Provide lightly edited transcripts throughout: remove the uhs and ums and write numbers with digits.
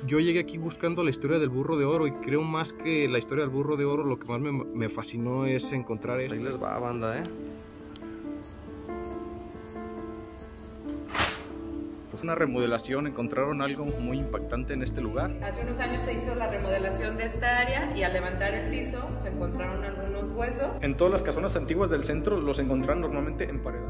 yo llegué aquí buscando la historia del burro de oro y creo más que la historia del burro de oro, lo que más me fascinó es encontrar esto. Ahí les va, banda, Es una remodelación, encontraron algo muy impactante en este lugar. Hace unos años se hizo la remodelación de esta área y al levantar el piso se encontraron algunos huesos. En todas las casonas antiguas del centro los encontraron normalmente emparedados.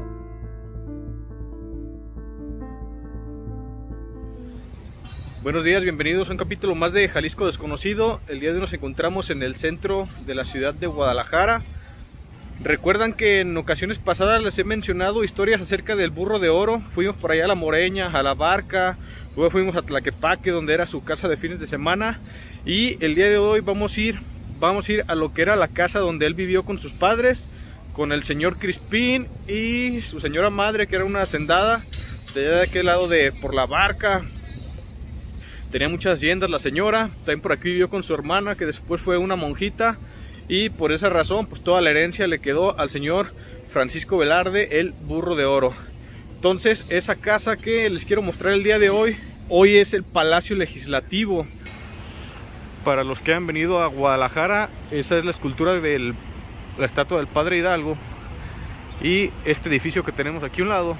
Buenos días, bienvenidos a un capítulo más de Jalisco Desconocido. El día de hoy nos encontramos en el centro de la ciudad de Guadalajara. Recuerdan que en ocasiones pasadas les he mencionado historias acerca del burro de oro. Fuimos por allá a La Moreña, a La Barca, luego fuimos a Tlaquepaque, donde era su casa de fines de semana. Y el día de hoy vamos a ir a lo que era la casa donde él vivió con sus padres, con el señor Crispín y su señora madre, que era una hacendada de allá de aquel lado por La Barca. Tenía muchas haciendas la señora. También por aquí vivió con su hermana, que después fue una monjita. Y por esa razón, pues toda la herencia le quedó al señor Francisco Velarde, el burro de oro. Entonces, esa casa que les quiero mostrar el día de hoy es el Palacio Legislativo. Para los que han venido a Guadalajara, esa es la escultura de la estatua del Padre Hidalgo. Y este edificio que tenemos aquí a un lado,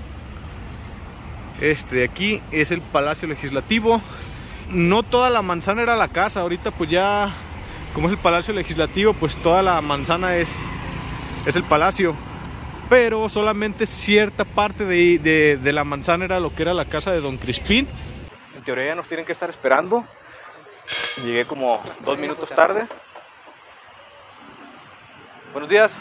este de aquí es el Palacio Legislativo. No toda la manzana era la casa, ahorita pues ya, como es el Palacio Legislativo, pues toda la manzana es el palacio. Pero solamente cierta parte de la manzana era lo que era la casa de Don Crispín. En teoría ya nos tienen que estar esperando. Llegué como 2 minutos tarde. Buenos días.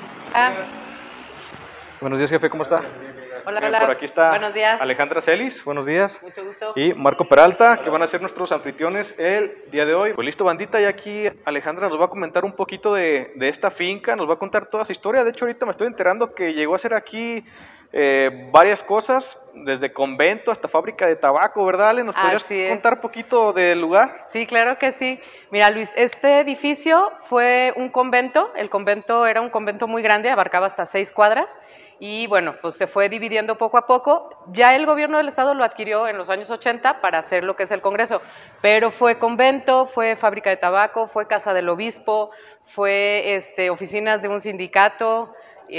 Buenos días, jefe, ¿cómo está? Hola, Bien, hola. por aquí está Buenos días. Alejandra Celis, buenos días. Mucho gusto. Y Marco Peralta, que van a ser nuestros anfitriones el día de hoy. Pues listo, bandita, y aquí Alejandra nos va a comentar un poquito de esta finca, nos va a contar toda su historia. De hecho, ahorita me estoy enterando que llegó a hacer aquí varias cosas, desde convento hasta fábrica de tabaco, ¿verdad, Ale? ¿Nos podrías contar un poquito del lugar? Sí, claro que sí. Mira, Luis, este edificio fue un convento. El convento era un convento muy grande, abarcaba hasta 6 cuadras. Y bueno, pues se fue dividiendo poco a poco. Ya el gobierno del estado lo adquirió en los años 80 para hacer lo que es el Congreso. Pero fue convento, fue fábrica de tabaco, fue casa del obispo, fue oficinas de un sindicato.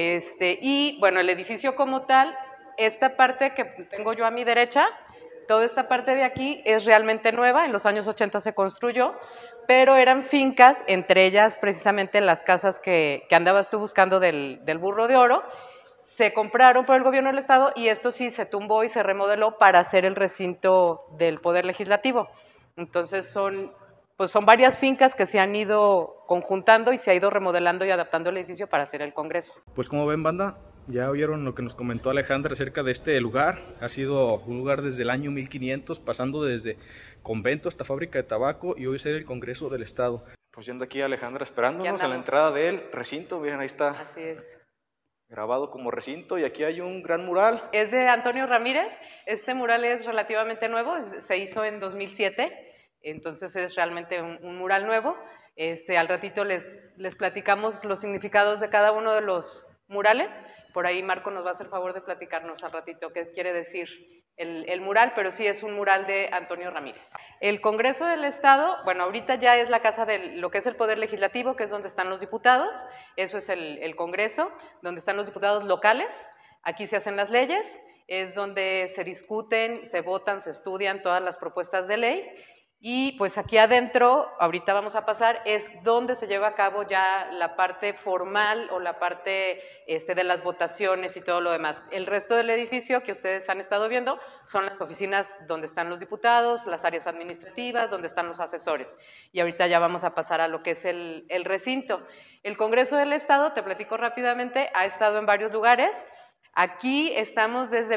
Y bueno, el edificio como tal, esta parte que tengo yo a mi derecha, toda esta parte de aquí es realmente nueva, en los años 80 se construyó, pero eran fincas, entre ellas precisamente las casas que andabas tú buscando del burro de oro. Se compraron por el gobierno del estado y esto sí se tumbó y se remodeló para hacer el recinto del Poder Legislativo. Entonces son varias fincas que se han ido conjuntando y se ha ido remodelando y adaptando el edificio para hacer el Congreso. Pues como ven, banda, ya oyeron lo que nos comentó Alejandra acerca de este lugar. Ha sido un lugar desde el año 1500, pasando desde convento hasta fábrica de tabaco, y hoy es el Congreso del Estado. Pues yendo aquí Alejandra esperándonos a la entrada del recinto. Miren, ahí está. Así es. Grabado como recinto, y aquí hay un gran mural. Es de Antonio Ramírez. Este mural es relativamente nuevo, se hizo en 2007, entonces es realmente un mural nuevo. Al ratito les platicamos los significados de cada uno de los murales. Por ahí Marco nos va a hacer favor de platicarnos al ratito qué quiere decir el mural, pero sí es un mural de Antonio Ramírez. El Congreso del Estado, bueno, ahorita ya es la casa de lo que es el Poder Legislativo, que es donde están los diputados. Eso es el Congreso, donde están los diputados locales. Aquí se hacen las leyes, es donde se discuten, se votan, se estudian todas las propuestas de ley. Y pues aquí adentro, ahorita vamos a pasar, es donde se lleva a cabo ya la parte formal o la parte de las votaciones y todo lo demás. El resto del edificio que ustedes han estado viendo son las oficinas donde están los diputados, las áreas administrativas, donde están los asesores. Y ahorita ya vamos a pasar a lo que es el recinto. El Congreso del Estado, te platico rápidamente, ha estado en varios lugares. Aquí estamos desde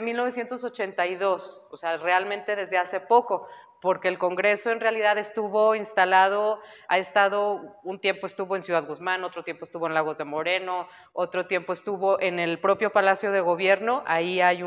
1982, o sea, realmente desde hace poco, porque el Congreso en realidad estuvo instalado, un tiempo estuvo en Ciudad Guzmán, otro tiempo estuvo en Lagos de Moreno, otro tiempo estuvo en el propio Palacio de Gobierno. Ahí hay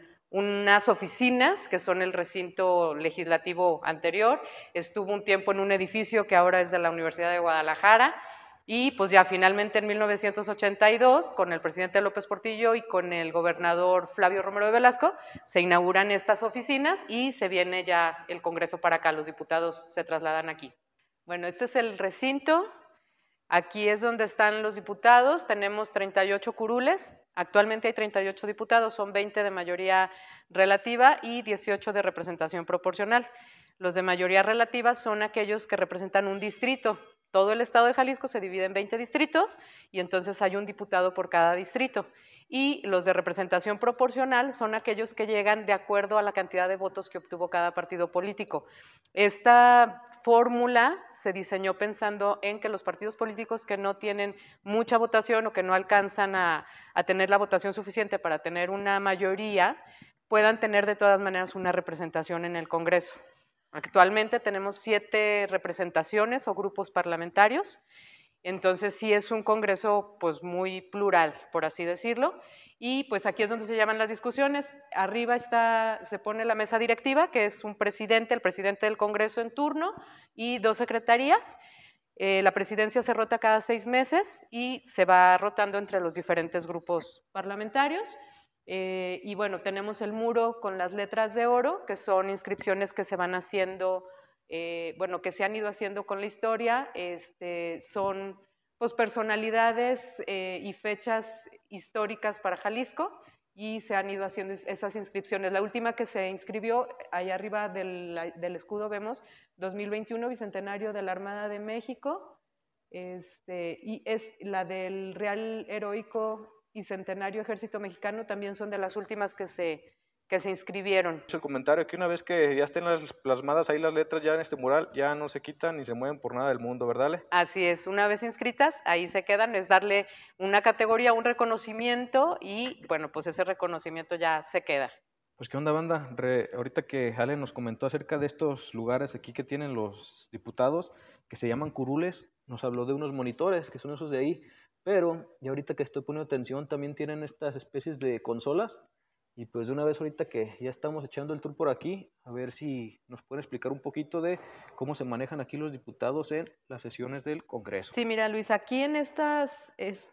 unas oficinas que son el recinto legislativo anterior. Estuvo un tiempo en un edificio que ahora es de la Universidad de Guadalajara. Y pues ya finalmente en 1982, con el presidente López Portillo y con el gobernador Flavio Romero de Velasco, se inauguran estas oficinas y se viene ya el Congreso para acá, los diputados se trasladan aquí. Bueno, este es el recinto, aquí es donde están los diputados, tenemos 38 curules, actualmente hay 38 diputados, son 20 de mayoría relativa y 18 de representación proporcional. Los de mayoría relativa son aquellos que representan un distrito. Todo el estado de Jalisco se divide en 20 distritos y entonces hay un diputado por cada distrito. Y los de representación proporcional son aquellos que llegan de acuerdo a la cantidad de votos que obtuvo cada partido político. Esta fórmula se diseñó pensando en que los partidos políticos que no tienen mucha votación o que no alcanzan a tener la votación suficiente para tener una mayoría, puedan tener de todas maneras una representación en el Congreso. Actualmente tenemos 7 representaciones o grupos parlamentarios, entonces sí es un congreso pues muy plural, por así decirlo, y pues aquí es donde se llaman las discusiones. Arriba se pone la mesa directiva, que es un presidente, el presidente del Congreso en turno, y 2 secretarías. La presidencia se rota cada 6 meses y se va rotando entre los diferentes grupos parlamentarios. Y bueno, tenemos el muro con las letras de oro, que son inscripciones que se van haciendo, bueno, que se han ido haciendo con la historia, son pues personalidades y fechas históricas para Jalisco, y se han ido haciendo esas inscripciones. La última que se inscribió, ahí arriba del escudo vemos, 2021, Bicentenario de la Armada de México, y es la del Real Heroico y Centenario Ejército Mexicano, también son de las últimas que se inscribieron. El comentario que una vez que ya estén plasmadas ahí las letras ya en este mural, ya no se quitan ni se mueven por nada del mundo, ¿verdad, Ale? Así es, una vez inscritas, ahí se quedan, es darle una categoría, un reconocimiento, y bueno, pues ese reconocimiento ya se queda. Pues qué onda, banda, ahorita que Ale nos comentó acerca de estos lugares aquí que tienen los diputados, que se llaman curules, nos habló de unos monitores, que son esos de ahí, pero ya ahorita que estoy poniendo atención, también tienen estas especies de consolas, y pues de una vez ahorita que ya estamos echando el tour por aquí, a ver si nos pueden explicar un poquito de cómo se manejan aquí los diputados en las sesiones del Congreso. Sí, mira, Luis, aquí en estas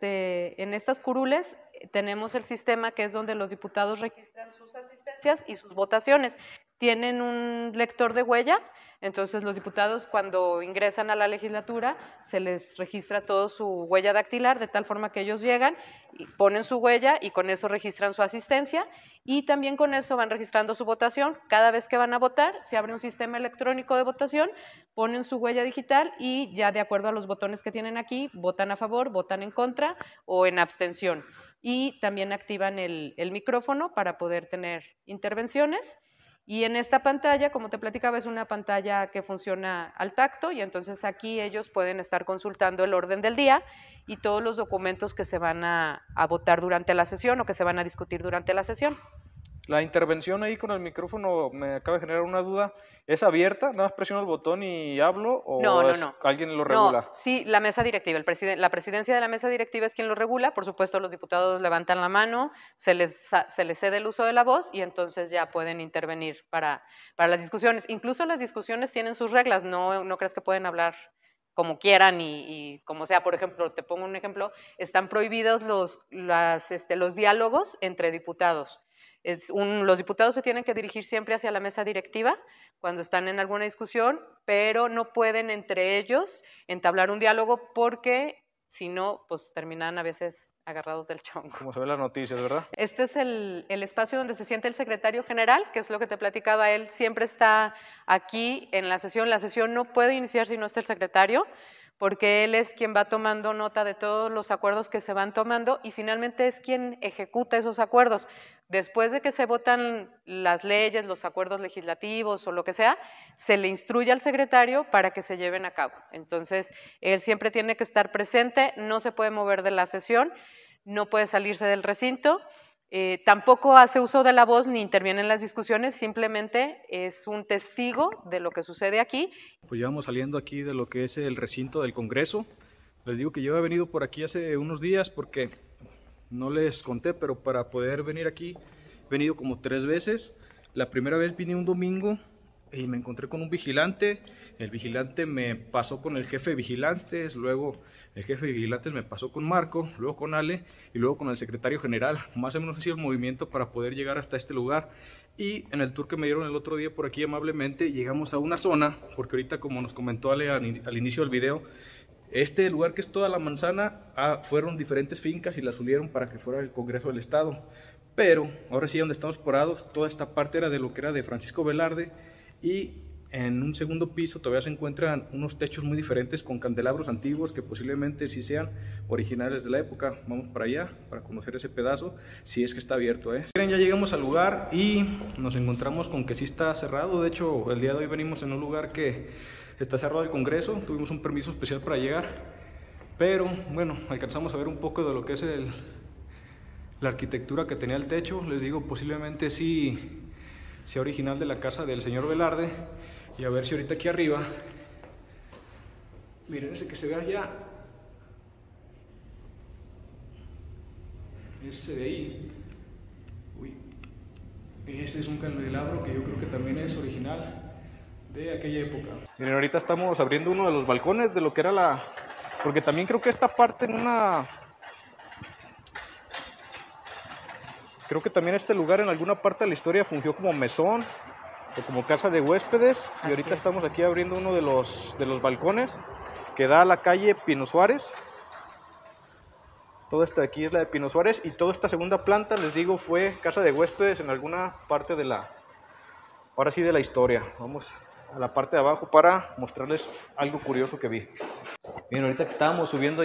curules tenemos el sistema que es donde los diputados registran sus asistencias y sus votaciones. Tienen un lector de huella, entonces los diputados cuando ingresan a la legislatura se les registra todo su huella dactilar, de tal forma que ellos llegan y ponen su huella y con eso registran su asistencia, y también con eso van registrando su votación. Cada vez que van a votar se abre un sistema electrónico de votación, ponen su huella digital y ya de acuerdo a los botones que tienen aquí, votan a favor, votan en contra o en abstención. Y también activan el micrófono para poder tener intervenciones. Y en esta pantalla, como te platicaba, es una pantalla que funciona al tacto, y entonces aquí ellos pueden estar consultando el orden del día y todos los documentos que se van a votar durante la sesión o que se van a discutir durante la sesión. La intervención ahí con el micrófono me acaba de generar una duda. ¿Es abierta? ¿Nada más presiono el botón y hablo? ¿O no. alguien lo regula? No, sí, la mesa directiva, la presidencia de la mesa directiva es quien lo regula. Por supuesto, los diputados levantan la mano, se les cede el uso de la voz y entonces ya pueden intervenir para las discusiones. Incluso las discusiones tienen sus reglas, no crees que pueden hablar como quieran y como sea. Por ejemplo, te pongo un ejemplo, están prohibidos los diálogos entre diputados. Los diputados se tienen que dirigir siempre hacia la mesa directiva cuando están en alguna discusión, pero no pueden entre ellos entablar un diálogo porque si no, pues terminan a veces agarrados del chongo. Como se ve en las noticias, ¿verdad? Este es el espacio donde se siente el secretario general, que es lo que te platicaba, él siempre está aquí en la sesión. La sesión no puede iniciar si no está el secretario, porque él es quien va tomando nota de todos los acuerdos que se van tomando y finalmente es quien ejecuta esos acuerdos. Después de que se votan las leyes, los acuerdos legislativos o lo que sea, se le instruye al secretario para que se lleven a cabo. Entonces, él siempre tiene que estar presente, no se puede mover de la sesión, no puede salirse del recinto. Tampoco hace uso de la voz ni interviene en las discusiones, simplemente es un testigo de lo que sucede aquí. Pues ya vamos saliendo aquí de lo que es el recinto del Congreso. Les digo que yo he venido por aquí hace unos días porque no les conté, pero para poder venir aquí he venido como 3 veces. La primera vez vine un domingo y me encontré con un vigilante. El vigilante me pasó con el jefe de vigilantes, luego el jefe de vigilantes me pasó con Marco, luego con Ale y luego con el secretario general. Más o menos así el movimiento para poder llegar hasta este lugar. Y en el tour que me dieron el otro día por aquí amablemente, llegamos a una zona, porque ahorita, como nos comentó Ale al inicio del video, este lugar que es toda la manzana, fueron diferentes fincas y las unieron para que fuera el Congreso del Estado. Pero ahora sí, donde estamos parados, toda esta parte era de lo que era de Francisco Velarde, y en un segundo piso todavía se encuentran unos techos muy diferentes con candelabros antiguos que posiblemente sí sean originales de la época. Vamos para allá para conocer ese pedazo, si es que está abierto. Miren, ya llegamos al lugar y nos encontramos con que sí está cerrado. De hecho, el día de hoy venimos en un lugar que está cerrado el Congreso, tuvimos un permiso especial para llegar, pero bueno, alcanzamos a ver un poco de lo que es la arquitectura que tenía el techo. Les digo, posiblemente sí sea original de la casa del señor Velarde. Y a ver si ahorita aquí arriba, miren ese que se ve allá, ese de ahí, uy, ese es un candelabro que yo creo que también es original de aquella época. Miren, ahorita estamos abriendo uno de los balcones de lo que era porque también creo que esta parte creo que también este lugar en alguna parte de la historia fungió como mesón o como casa de huéspedes. Y ahorita estamos aquí abriendo uno de los balcones que da a la calle Pino Suárez. Todo este de aquí es la de Pino Suárez, y toda esta segunda planta, les digo, fue casa de huéspedes en alguna parte de ahora sí, de la historia. Vamos a la parte de abajo para mostrarles algo curioso que vi. Miren, ahorita que estábamos subiendo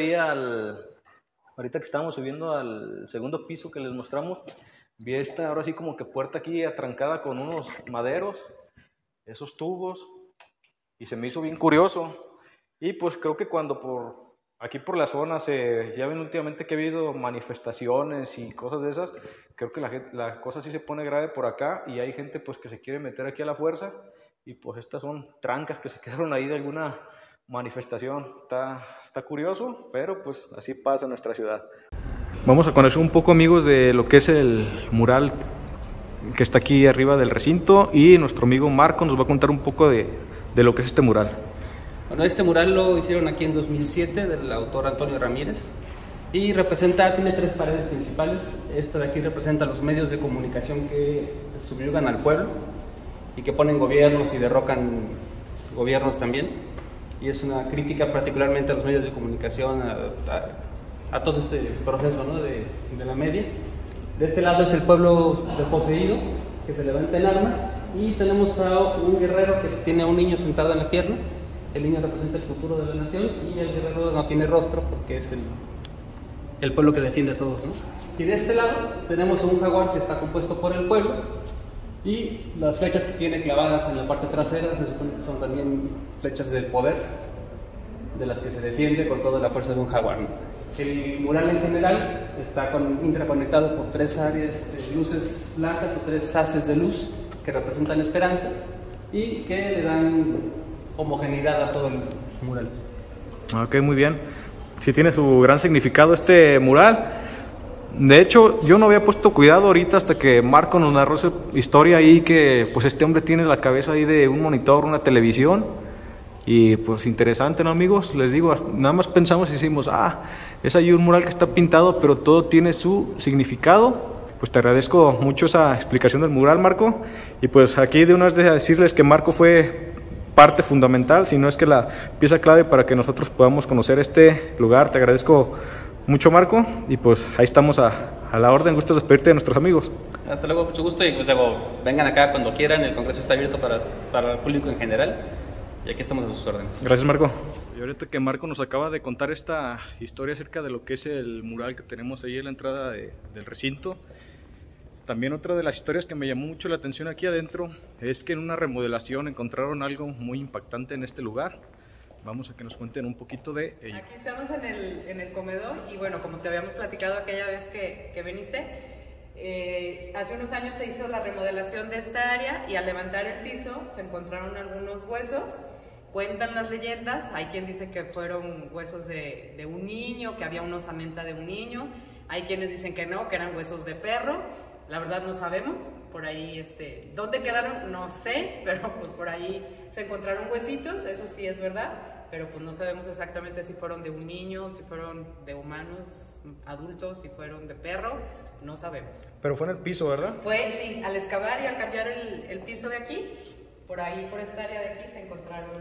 al segundo piso que les mostramos, vi esta, ahora sí, como que puerta aquí atrancada con unos maderos, esos tubos, y se me hizo bien curioso. Y pues creo que cuando aquí por la zona ya ven últimamente que ha habido manifestaciones y cosas de esas, creo que la cosa sí se pone grave por acá, y hay gente pues que se quiere meter aquí a la fuerza, y pues estas son trancas que se quedaron ahí de alguna manifestación. Está curioso, pero pues así pasa en nuestra ciudad. Vamos a conocer un poco, amigos, de lo que es el mural que está aquí arriba del recinto, y nuestro amigo Marco nos va a contar un poco de lo que es este mural. Bueno, este mural lo hicieron aquí en 2007 del autor Antonio Ramírez, y tiene 3 paredes principales. Esta de aquí representa los medios de comunicación que subyugan al pueblo y que ponen gobiernos y derrocan gobiernos también, y es una crítica particularmente a los medios de comunicación, a todo este proceso, ¿no?, de la media. De este lado es el pueblo desposeído, que se levanta en armas, y tenemos a un guerrero que tiene a un niño sentado en la pierna. El niño representa el futuro de la nación, y el guerrero no tiene rostro porque es el pueblo que defiende a todos, ¿no? Y de este lado tenemos a un jaguar que está compuesto por el pueblo, y las flechas que tiene clavadas en la parte trasera se supone que son también flechas del poder, de las que se defiende con toda la fuerza de un jaguar, ¿no? El mural en general está interconectado por 3 áreas de luces blancas, o 3 haces de luz que representan esperanza y que le dan homogeneidad a todo el mural. Ok, muy bien. Sí tiene su gran significado este mural. De hecho, yo no había puesto cuidado ahorita hasta que Marco nos narró esa historia ahí, que pues este hombre tiene la cabeza ahí de un monitor, una televisión. Y pues interesante, ¿no, amigos? Les digo, nada más pensamos y decimos, es ahí un mural que está pintado, pero todo tiene su significado. Pues te agradezco mucho esa explicación del mural, Marco. Y pues aquí de una vez decirles que Marco fue parte fundamental, si no es que la pieza clave para que nosotros podamos conocer este lugar. Te agradezco mucho, Marco, y pues ahí estamos a la orden. Gusto despedirte de nuestros amigos. Hasta luego, mucho gusto, y pues luego vengan acá cuando quieran. El congreso está abierto para el público en general, y aquí estamos a sus órdenes. Gracias, Marco. Y ahorita que Marco nos acaba de contar esta historia acerca de lo que es el mural que tenemos ahí en la entrada del recinto, también otra de las historias que me llamó mucho la atención aquí adentro es que en una remodelación encontraron algo muy impactante en este lugar. Vamos a que nos cuenten un poquito de ello. Aquí estamos en el comedor, y bueno, como te habíamos platicado aquella vez que viniste, hace unos años se hizo la remodelación de esta área, y al levantar el piso se encontraron algunos huesos. Cuentan las leyendas, hay quien dice que fueron huesos de un niño, que había una osamenta de un niño, hay quienes dicen que no, que eran huesos de perro. la verdad no sabemos, por ahí, ¿dónde quedaron? No sé, pero pues por ahí se encontraron huesitos, eso sí es verdad, pero pues no sabemos exactamente si fueron de un niño, si fueron de humanos, adultos, si fueron de perro, no sabemos. Pero fue en el piso, ¿verdad? Fue, sí, al excavar y al cambiar el piso de aquí, por ahí, por esta área de aquí, se encontraron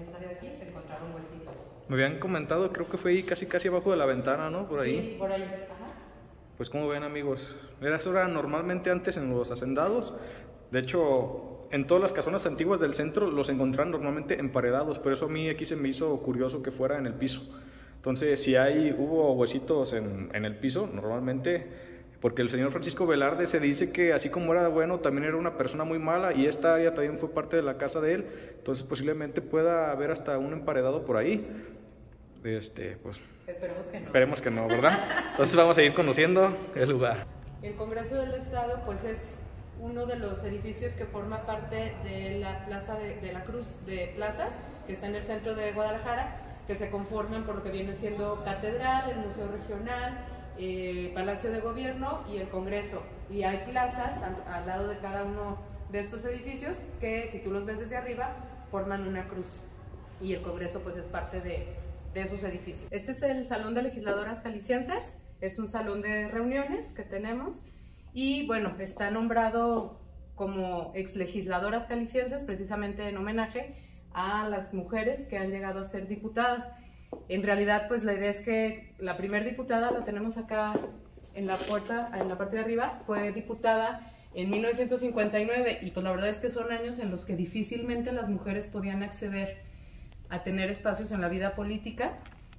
huesitos. Me habían comentado, creo que fue ahí casi abajo de la ventana, ¿no? Por ahí. Sí, por ahí, ajá. Pues como ven, amigos, eso era normalmente antes en los hacendados. De hecho, en todas las casonas antiguas del centro los encontraban normalmente emparedados, por eso a mí aquí se me hizo curioso que fuera en el piso. Entonces, si hubo huesitos en el piso, normalmente, porque el señor Francisco Velarde se dice que así como era bueno, también era una persona muy mala, y esta área también fue parte de la casa de él, entonces posiblemente pueda haber hasta un emparedado por ahí. Pues esperemos que no. Esperemos que no, ¿verdad? Entonces vamos a ir conociendo el lugar. El Congreso del Estado pues es uno de los edificios que forma parte de la Plaza de la Cruz de Plazas, que está en el centro de Guadalajara, que se conforman por lo que viene siendo Catedral, el Museo Regional, Palacio de Gobierno y el Congreso. Y hay plazas al lado de cada uno de estos edificios que, si tú los ves desde arriba, forman una cruz. Y el Congreso pues es parte de esos edificios. Este es el Salón de Legisladoras Jaliscienses, es un salón de reuniones que tenemos y bueno, está nombrado como exlegisladoras jaliscienses precisamente en homenaje a las mujeres que han llegado a ser diputadas. En realidad pues la idea es que la primer diputada la tenemos acá en la puerta, en la parte de arriba, fue diputada en 1959 y pues la verdad es que son años en los que difícilmente las mujeres podían acceder a tener espacios en la vida política.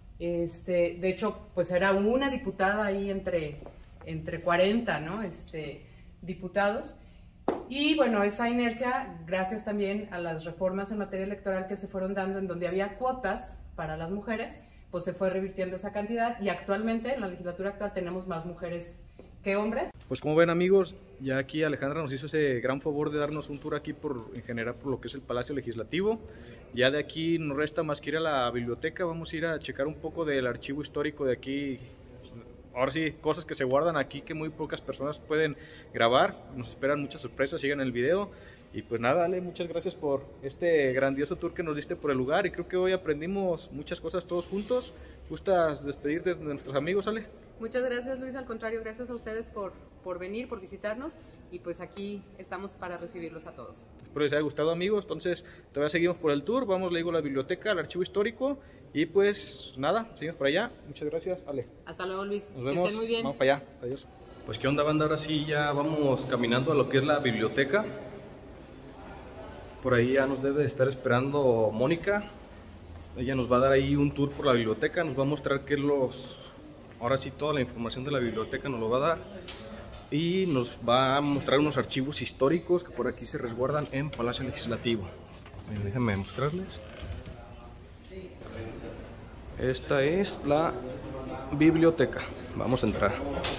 De hecho, pues era una diputada ahí entre 40, ¿no? Diputados. Y bueno, esa inercia, gracias también a las reformas en materia electoral que se fueron dando, en donde había cuotas para las mujeres, pues se fue revirtiendo esa cantidad y actualmente, en la legislatura actual, tenemos más mujeres que hombres. Pues como ven, amigos, ya aquí Alejandra nos hizo ese gran favor de darnos un tour aquí en general por lo que es el Palacio Legislativo. Ya de aquí nos resta más que ir a la biblioteca, vamos a ir a checar un poco del archivo histórico de aquí. Ahora sí, cosas que se guardan aquí que muy pocas personas pueden grabar. Nos esperan muchas sorpresas, sigan el video. Y pues nada, Ale, muchas gracias por este grandioso tour que nos diste por el lugar y creo que hoy aprendimos muchas cosas todos juntos. ¿Gustas despedirte de nuestros amigos, Ale? Muchas gracias, Luis, al contrario, gracias a ustedes por venir, por visitarnos y pues aquí estamos para recibirlos a todos. Espero les haya gustado, amigos, entonces todavía seguimos por el tour, vamos, le digo, a la biblioteca, al archivo histórico y pues nada, seguimos por allá. Muchas gracias, Ale. Hasta luego, Luis. Nos vemos. Que estén muy bien. Vamos para allá, adiós. Pues qué onda, banda, ahora sí ya vamos caminando a lo que es la biblioteca. Por ahí ya nos debe de estar esperando Mónica. Ella nos va a dar ahí un tour por la biblioteca, nos va a mostrar qué es ahora sí toda la información de la biblioteca nos lo va a dar. Y nos va a mostrar unos archivos históricos que por aquí se resguardan en Palacio Legislativo. Miren, déjenme mostrarles. Esta es la biblioteca. Vamos a entrar.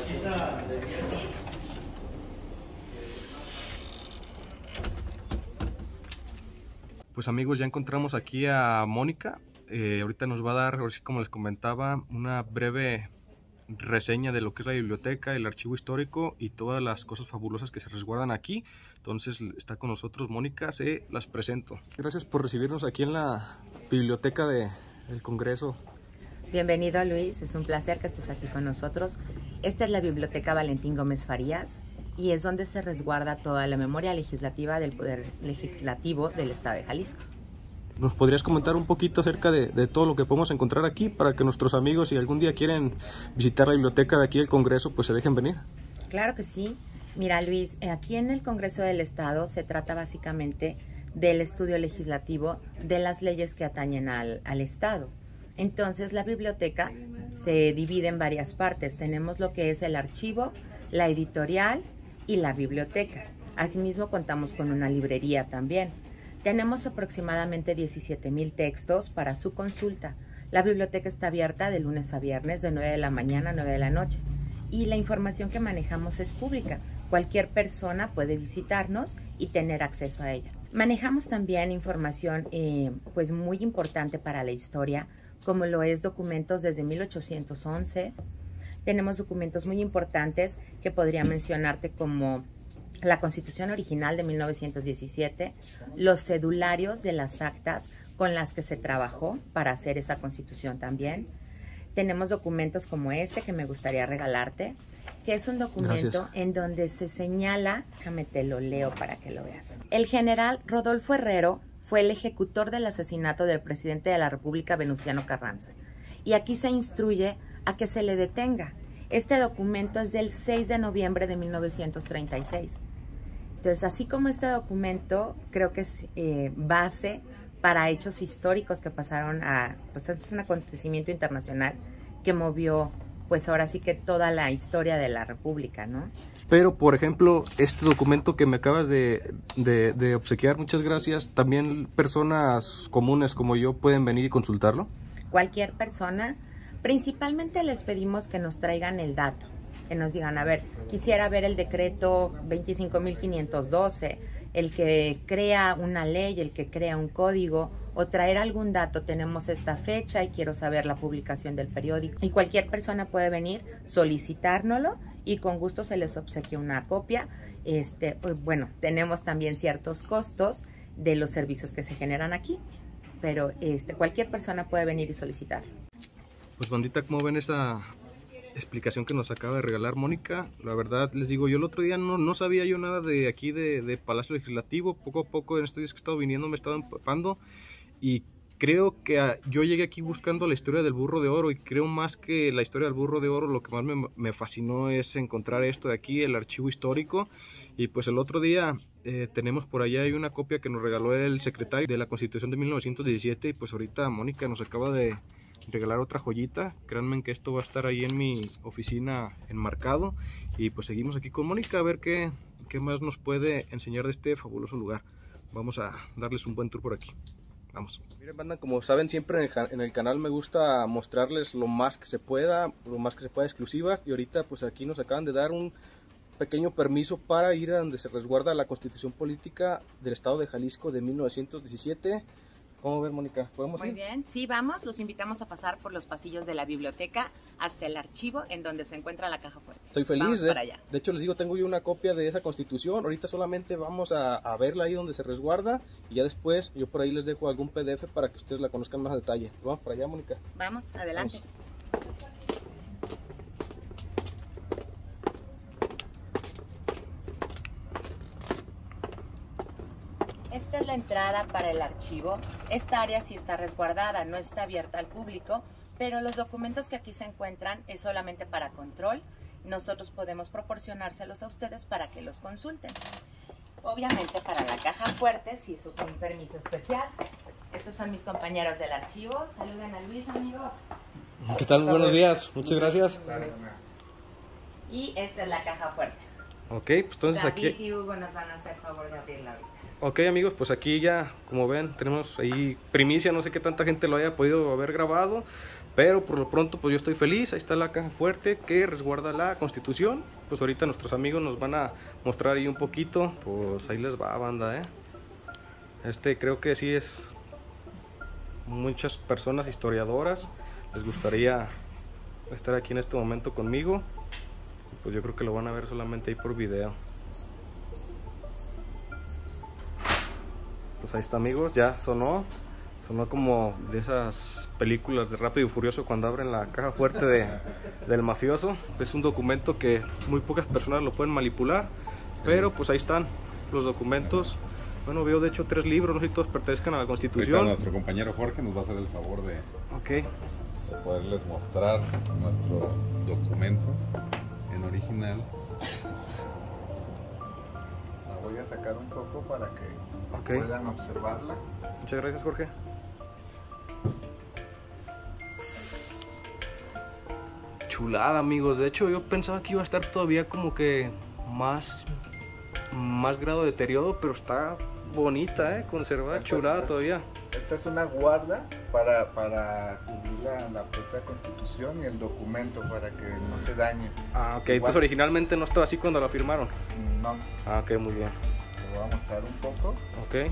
Pues amigos, ya encontramos aquí a Mónica. Ahorita nos va a dar, como les comentaba, una breve reseña de lo que es la biblioteca, el archivo histórico y todas las cosas fabulosas que se resguardan aquí. Entonces está con nosotros Mónica, se las presento. Gracias por recibirnos aquí en la biblioteca del Congreso. Bienvenido, Luis, es un placer que estés aquí con nosotros. Esta es la Biblioteca Valentín Gómez Farías y es donde se resguarda toda la memoria legislativa del Poder Legislativo del Estado de Jalisco. ¿Nos podrías comentar un poquito acerca de todo lo que podemos encontrar aquí para que nuestros amigos, si algún día quieren visitar la biblioteca de aquí del Congreso, pues se dejen venir? Claro que sí. Mira, Luis, aquí en el Congreso del Estado se trata básicamente del estudio legislativo de las leyes que atañen al Estado. Entonces, la biblioteca se divide en varias partes. Tenemos lo que es el archivo, la editorial y la biblioteca. Asimismo, contamos con una librería también. Tenemos aproximadamente 17,000 textos para su consulta. La biblioteca está abierta de lunes a viernes de 9 de la mañana a 9 de la noche. Y la información que manejamos es pública. Cualquier persona puede visitarnos y tener acceso a ella. Manejamos también información pues muy importante para la historia, como lo es documentos desde 1811. Tenemos documentos muy importantes que podría mencionarte como la Constitución original de 1917, los cedularios de las actas con las que se trabajó para hacer esa Constitución también. Tenemos documentos como este que me gustaría regalarte, que es un documento en donde se señala, déjame te lo leo para que lo veas. El general Rodolfo Herrero fue el ejecutor del asesinato del presidente de la República, Venustiano Carranza. Y aquí se instruye a que se le detenga. Este documento es del 6 de noviembre de 1936. Entonces, así como este documento, creo que es base para hechos históricos que pasaron pues es un acontecimiento internacional que movió, pues ahora sí que toda la historia de la República, ¿no? Pero, por ejemplo, este documento que me acabas de obsequiar, muchas gracias, ¿también personas comunes como yo pueden venir y consultarlo? Cualquier persona, principalmente les pedimos que nos traigan el dato, que nos digan, a ver, quisiera ver el decreto 25.512, el que crea una ley, el que crea un código, o traer algún dato, tenemos esta fecha y quiero saber la publicación del periódico. Y cualquier persona puede venir, solicitárnoslo y con gusto se les obsequia una copia. Bueno, tenemos también ciertos costos de los servicios que se generan aquí, pero cualquier persona puede venir y solicitar. Pues bandita, ¿cómo ven esa explicación que nos acaba de regalar Mónica? La verdad, les digo, yo el otro día no sabía yo nada de aquí de Palacio Legislativo. Poco a poco en estos días que he estado viniendo me he estado empapando y creo que yo llegué aquí buscando la historia del burro de oro, y creo más que la historia del burro de oro, lo que más me fascinó es encontrar esto de aquí, el archivo histórico. Y pues el otro día tenemos por allá hay una copia que nos regaló el secretario de la Constitución de 1917, y pues ahorita Mónica nos acaba de regalar otra joyita. Créanme que esto va a estar ahí en mi oficina enmarcado, y pues seguimos aquí con Mónica a ver qué más nos puede enseñar de este fabuloso lugar. Vamos a darles un buen tour por aquí. Vamos. Miren banda, como saben siempre en el canal me gusta mostrarles lo más que se pueda exclusivas, y ahorita pues aquí nos acaban de dar un pequeño permiso para ir a donde se resguarda la Constitución Política del Estado de Jalisco de 1917. ¿Cómo ves, Mónica? ¿Podemos ir? Muy bien, sí, vamos. Los invitamos a pasar por los pasillos de la biblioteca hasta el archivo en donde se encuentra la caja fuerte. Estoy feliz. Vamos para allá. De hecho, les digo, tengo yo una copia de esa Constitución. Ahorita solamente vamos a verla ahí donde se resguarda, y ya después yo por ahí les dejo algún PDF para que ustedes la conozcan más a detalle. Vamos para allá, Mónica. Vamos, adelante. Vamos. Esta es la entrada para el archivo. Esta área sí está resguardada, no está abierta al público, pero los documentos que aquí se encuentran es solamente para control. Nosotros podemos proporcionárselos a ustedes para que los consulten. Obviamente para la caja fuerte sí es un permiso especial. Estos son mis compañeros del archivo. Saluden a Luis, amigos. ¿Qué tal? Buenos días. Muchas gracias. Y esta es la caja fuerte. Ok, pues entonces David aquí... y Hugo nos van a hacer favor de abrirla ahorita. Ok amigos, pues aquí ya, como ven, tenemos ahí primicia, no sé qué tanta gente lo haya podido haber grabado, pero por lo pronto pues yo estoy feliz. Ahí está la caja fuerte que resguarda la Constitución. Pues ahorita nuestros amigos nos van a mostrar ahí un poquito, pues ahí les va banda, creo que sí es muchas personas historiadoras les gustaría estar aquí en este momento conmigo. Pues yo creo que lo van a ver solamente ahí por video. Pues ahí está amigos, ya sonó como de esas películas de Rápido y Furioso cuando abren la caja fuerte del mafioso. Es un documento que muy pocas personas lo pueden manipular, sí. Pero pues ahí están los documentos. Bueno, veo de hecho 3 libros, no sé si todos pertenezcan a la Constitución. Ahorita nuestro compañero Jorge nos va a hacer el favor de poderles mostrar nuestro documento en original. La voy a sacar un poco para que puedan observarla. Muchas gracias, Jorge. Chulada amigos, de hecho yo pensaba que iba a estar todavía como que más grado de deterioro, pero está bonita, conservada, chulada todavía. Esta es una guarda para cubrir la propia Constitución y el documento para que no se dañe. Ah, ok, entonces originalmente no estaba así cuando la firmaron. No. Ah, ok, muy bien. Te voy a mostrar un poco. Ok.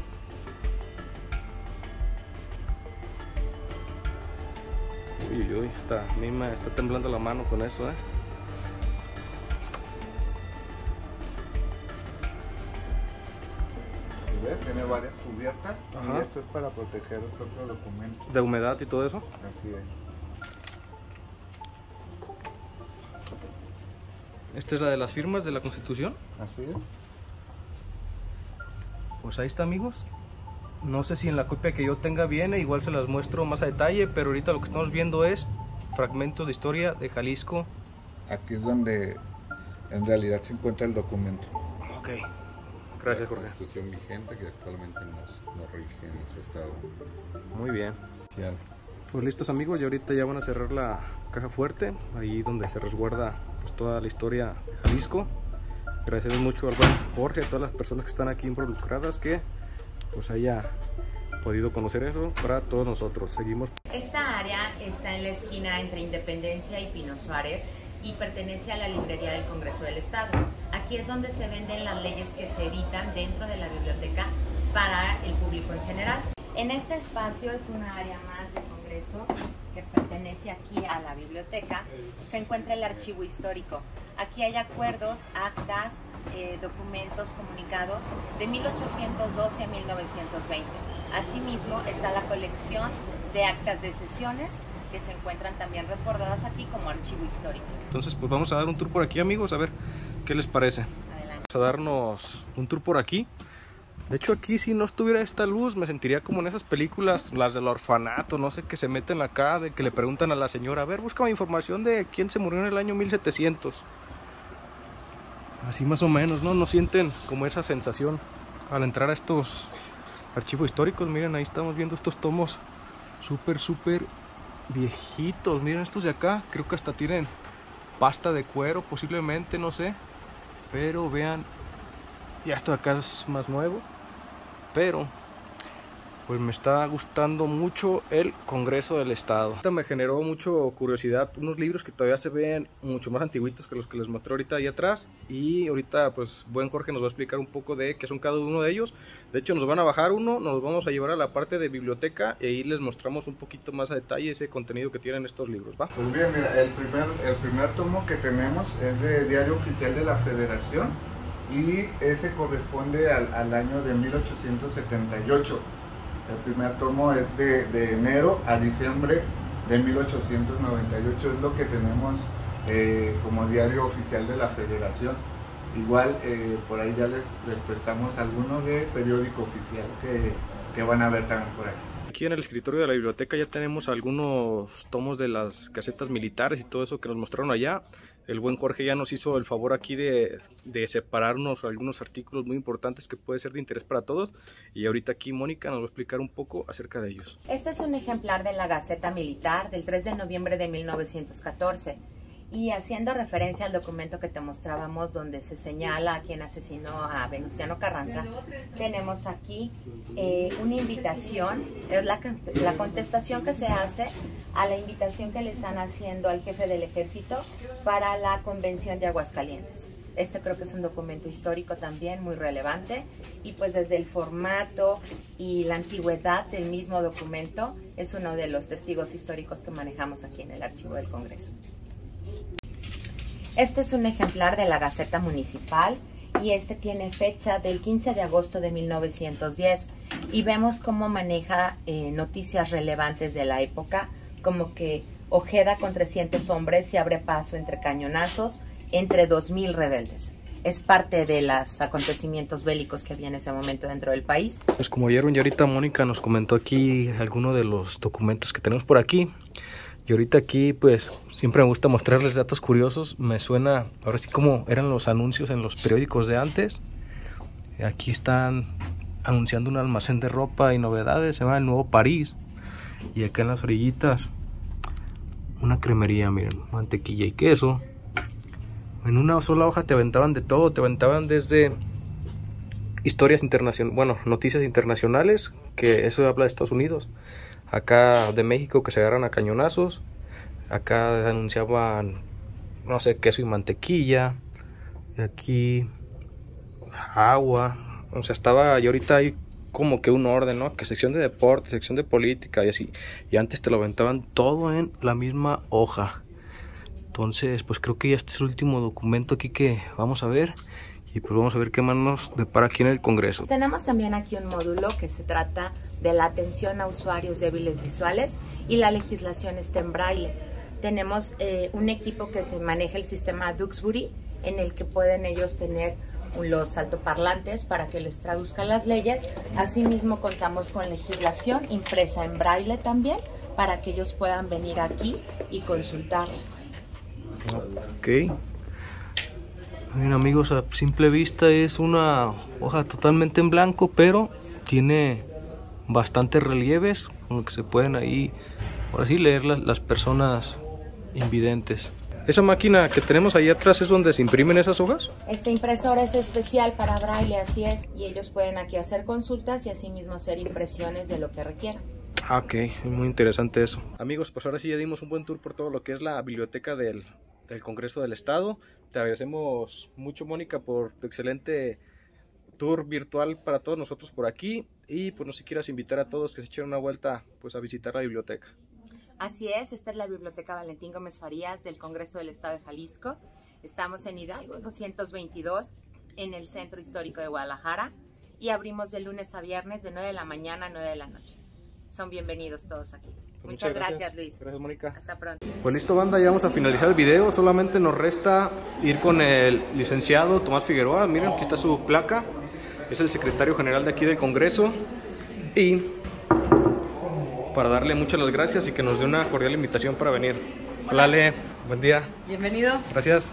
Uy, a mí me está temblando la mano con eso, varias cubiertas. Ajá. Y esto es para proteger el propio documento. ¿De humedad y todo eso? Así es. Esta es la de las firmas de la Constitución. Así es. Pues ahí está, amigos. No sé si en la copia que yo tenga viene, igual se las muestro más a detalle, pero ahorita lo que estamos viendo es fragmentos de historia de Jalisco. Aquí es donde en realidad se encuentra el documento. Ok, gracias, La Jorge. Constitución vigente que actualmente nos rige en nuestro estado. Muy bien. Sí, Pues listos, amigos, y ahorita ya van a cerrar la caja fuerte, ahí donde se resguarda pues toda la historia de Jalisco. Agradecemos mucho al buen Jorge, a todas las personas que están aquí involucradas, que pues haya podido conocer eso para todos nosotros. Seguimos. Esta área está en la esquina entre Independencia y Pino Suárez y pertenece a la librería del Congreso del Estado. Aquí es donde se venden las leyes que se editan dentro de la biblioteca para el público en general. En este espacio es una área más del Congreso que pertenece aquí a la biblioteca. Se encuentra el archivo histórico. Aquí hay acuerdos, actas, documentos, comunicados de 1812 a 1920. Asimismo está la colección de actas de sesiones que se encuentran también resguardadas aquí como archivo histórico. Entonces pues vamos a dar un tour por aquí, amigos, a ver qué les parece. Adelante. Vamos a darnos un tour por aquí. De hecho, aquí si no estuviera esta luz me sentiría como en esas películas, las del orfanato, no sé, que se meten acá, de que le preguntan a la señora, a ver, búscame información de quién se murió en el año 1700. Así más o menos, ¿no? ¿No sienten como esa sensación al entrar a estos archivos históricos? Miren, ahí estamos viendo estos tomos súper viejitos. Miren estos de acá, creo que hasta tienen pasta de cuero, posiblemente, no sé. Pero vean, ya esto de acá es más nuevo. Pero pues me está gustando mucho el Congreso del Estado. Ahorita me generó mucho curiosidad unos libros que todavía se ven mucho más antiguitos que los que les mostré ahorita ahí atrás. Y ahorita pues buen Jorge nos va a explicar un poco de qué son cada uno de ellos. De hecho nos van a bajar uno, nos vamos a llevar a la parte de biblioteca y ahí les mostramos un poquito más a detalle ese contenido que tienen estos libros, ¿va? Pues bien, mira, el primer tomo que tenemos es de Diario Oficial de la Federación y ese corresponde al año de 1878. El primer tomo es de enero a diciembre de 1898, es lo que tenemos como Diario Oficial de la Federación. Igual por ahí ya les prestamos alguno de periódico oficial que van a ver también por ahí. Aquí en el escritorio de la biblioteca ya tenemos algunos tomos de las casetas militares y todo eso que nos mostraron allá. El buen Jorge ya nos hizo el favor aquí de separarnos algunos artículos muy importantes que puede ser de interés para todos. Y ahorita aquí Mónica nos va a explicar un poco acerca de ellos. Este es un ejemplar de la Gaceta Militar del 3 de noviembre de 1914. Y haciendo referencia al documento que te mostrábamos donde se señala a quien asesinó a Venustiano Carranza, tenemos aquí una invitación, es la contestación que se hace a la invitación que le están haciendo al jefe del ejército para la Convención de Aguascalientes. Este creo que es un documento histórico también muy relevante y pues desde el formato y la antigüedad del mismo documento es uno de los testigos históricos que manejamos aquí en el Archivo del Congreso. Este es un ejemplar de la Gaceta Municipal y este tiene fecha del 15 de agosto de 1910 y vemos cómo maneja noticias relevantes de la época, como que Ojeda con 300 hombres se abre paso entre cañonazos entre 2000 rebeldes. Es parte de los acontecimientos bélicos que había en ese momento dentro del país. Pues como vieron, ya ahorita Mónica nos comentó aquí algunos de los documentos que tenemos por aquí. Y ahorita aquí pues siempre me gusta mostrarles datos curiosos. Me suena ahora sí como eran los anuncios en los periódicos de antes. Aquí están anunciando un almacén de ropa y novedades, se llama El Nuevo París. Y acá en las orillitas una cremería, miren, mantequilla y queso. En una sola hoja te aventaban de todo, te aventaban desde historias internacionales, bueno, noticias internacionales, que eso habla de Estados Unidos. Acá de México que se agarran a cañonazos. Acá anunciaban, no sé, queso y mantequilla. Y aquí agua. O sea, estaba, y ahorita hay como que un orden, ¿no? Que sección de deporte, sección de política y así. Y antes te lo aventaban todo en la misma hoja. Entonces, pues creo que ya este es el último documento aquí que vamos a ver. Y pues vamos a ver qué más nos depara aquí en el Congreso. Tenemos también aquí un módulo que se trata de la atención a usuarios débiles visuales y la legislación está en braille. Tenemos un equipo que maneja el sistema Duxbury, en el que pueden ellos tener los altoparlantes para que les traduzcan las leyes. Asimismo contamos con legislación impresa en braille también, para que ellos puedan venir aquí y consultarla. Ok. Bien amigos, a simple vista es una hoja totalmente en blanco, pero tiene bastantes relieves con lo que se pueden ahí, ahora sí, leer las personas invidentes. ¿Esa máquina que tenemos ahí atrás es donde se imprimen esas hojas? Esta impresora es especial para braille, así es, y ellos pueden aquí hacer consultas y asimismo hacer impresiones de lo que requieran. Ah, ok, es muy interesante eso. Amigos, pues ahora sí ya dimos un buen tour por todo lo que es la biblioteca del Congreso del Estado. Te agradecemos mucho, Mónica, por tu excelente tour virtual para todos nosotros por aquí. Y pues no sé si quieras invitar a todos que se echen una vuelta pues a visitar la biblioteca. Así es, esta es la Biblioteca Valentín Gómez Farías del Congreso del Estado de Jalisco. Estamos en Hidalgo 222, en el Centro Histórico de Guadalajara, y abrimos de lunes a viernes de 9 de la mañana a 9 de la noche. Son bienvenidos todos aquí. Muchas gracias, Luis. Gracias, Mónica. Hasta pronto. Pues listo, banda, ya vamos a finalizar el video. Solamente nos resta ir con el licenciado Tomás Figueroa. Miren, aquí está su placa. Es el secretario general de aquí del Congreso. Y para darle muchas las gracias y que nos dé una cordial invitación para venir. Hola, Ale. Buen día. Bienvenido. Gracias.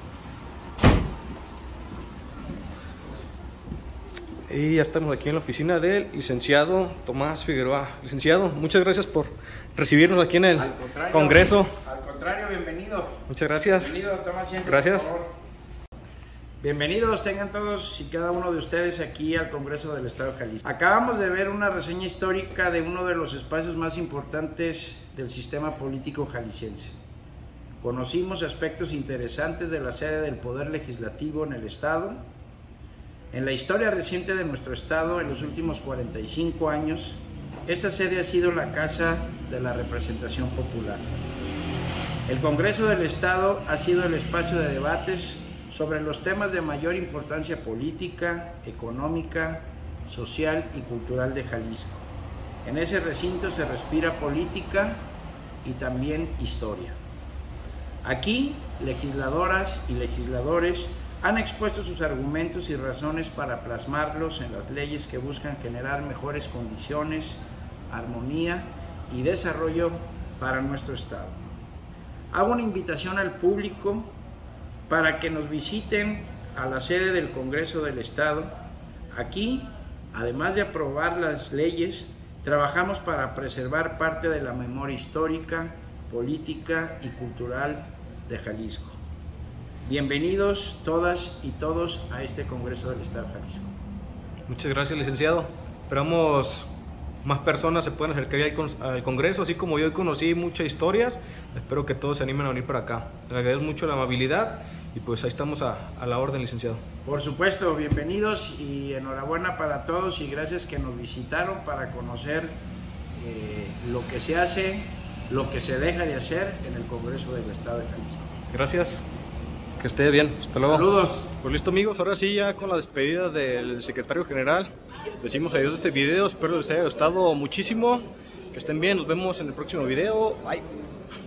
Y ya estamos aquí en la oficina del licenciado Tomás Figueroa. Licenciado, muchas gracias por recibirnos aquí en el Congreso. Al contrario, bienvenido. Muchas gracias. Bienvenido, Tomás, siempre, gracias. por favor. Bienvenidos tengan todos y cada uno de ustedes aquí al Congreso del Estado de Jalisco. Acabamos de ver una reseña histórica de uno de los espacios más importantes del sistema político jalisciense. Conocimos aspectos interesantes de la sede del Poder Legislativo en el Estado. En la historia reciente de nuestro Estado, en los últimos 45 años, esta sede ha sido la casa de la representación popular. El Congreso del Estado ha sido el espacio de debates sobre los temas de mayor importancia política, económica, social y cultural de Jalisco. En ese recinto se respira política y también historia. Aquí, legisladoras y legisladores han expuesto sus argumentos y razones para plasmarlos en las leyes que buscan generar mejores condiciones, armonía y desarrollo para nuestro Estado. Hago una invitación al público para que nos visiten a la sede del Congreso del Estado. Aquí, además de aprobar las leyes, trabajamos para preservar parte de la memoria histórica, política y cultural de Jalisco. Bienvenidos todas y todos a este Congreso del Estado de Jalisco. Muchas gracias, licenciado. Esperamos más personas se puedan acercar al Congreso, así como yo conocí muchas historias. Espero que todos se animen a venir para acá. Les agradezco mucho la amabilidad y pues ahí estamos a la orden, licenciado. Por supuesto, bienvenidos y enhorabuena para todos y gracias que nos visitaron para conocer lo que se hace, lo que se deja de hacer en el Congreso del Estado de Jalisco. Gracias. Que esté bien, hasta luego. Saludos. Pues listo amigos, ahora sí ya con la despedida del secretario general decimos adiós a este video, espero les haya gustado muchísimo, que estén bien, nos vemos en el próximo video, bye.